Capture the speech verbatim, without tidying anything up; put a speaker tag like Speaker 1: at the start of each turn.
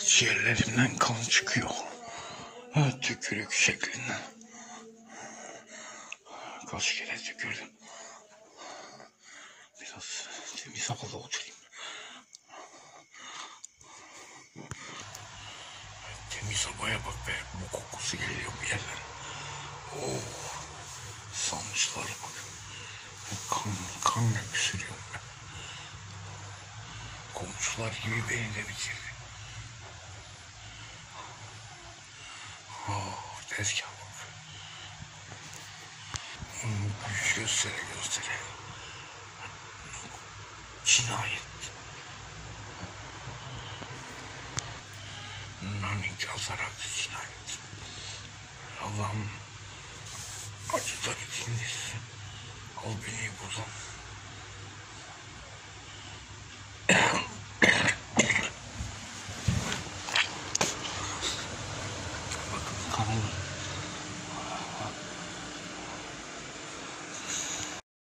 Speaker 1: Ciğerlerimden kan çıkıyor. Ha, tükürük şeklinde. Kaç kere tükürdüm. Biraz temiz havada oturayım. Temiz havaya bak be. Bu kokusu geliyor bir yerden. Oh. Salmışlara bak. Kan, kan öksürüyor be. Komşular gibi beni de bitirdi. Oh, tezgah bak. Güç göstere göstere. Cinayet. Nanik yazarak cinayet. Allah'ım acıları dinlesin. Al beni buradan. Bakın kanalı.